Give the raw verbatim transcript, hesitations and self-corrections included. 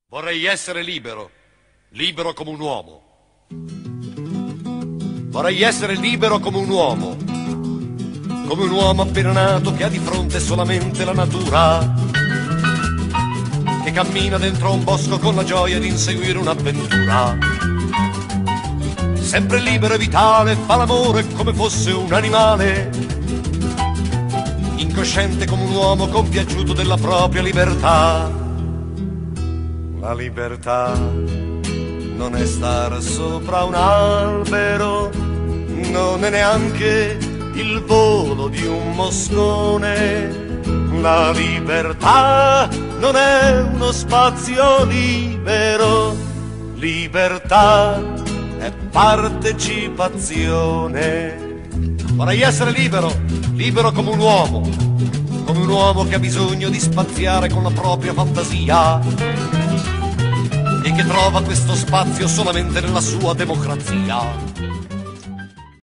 Vorrei essere libero, libero come un uomo. Vorrei essere libero come un uomo, come un uomo appena nato che ha di fronte solamente la natura, che cammina dentro un bosco con la gioia di inseguire un'avventura. Sempre libero e vitale, fa l'amore come fosse un animale, incosciente come un uomo compiaciuto della propria libertà. La libertà non è star sopra un albero, non è neanche il volo di un moscone. La libertà non è uno spazio libero, libertà è partecipazione. Vorrei essere libero, libero come un uomo, come un uomo che ha bisogno di spaziare con la propria fantasia e che trova questo spazio solamente nella sua democrazia.